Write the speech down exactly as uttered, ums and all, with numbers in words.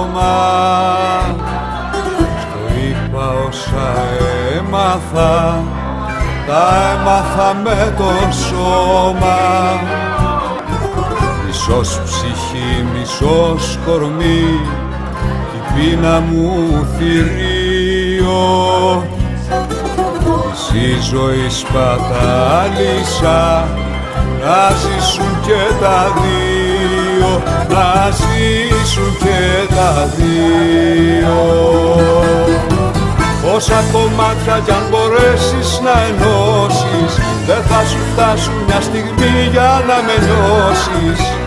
σώμα. Στο είπα όσα έμαθα, τα έμαθα με το σώμα. Μισός ψυχή, μισός κορμί, η πείνα μου θηρίο. Μισή ζωή σπατάλησα, να ζήσουν και τα δύο, να ζήσουν και τα δύο. Όσα κομμάτια κι αν μπορέσεις να ενώσεις, δεν θα σου φτάσουν μια στιγμή για να με νιώσεις.